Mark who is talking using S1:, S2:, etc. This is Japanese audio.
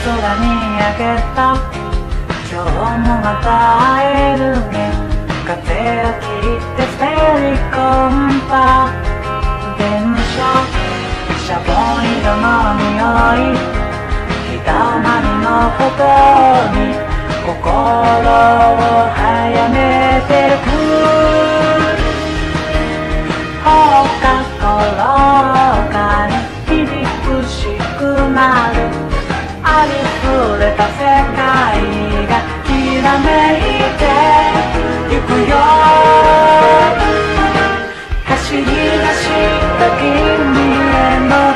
S1: 空に上げた今日もまた会えるね風を切って滑り込んだ電車シャボン色の匂い日だまりのことに心を早めてる放課後が響くしくなるありふれた世界がきらめいてゆくよ走り出した君への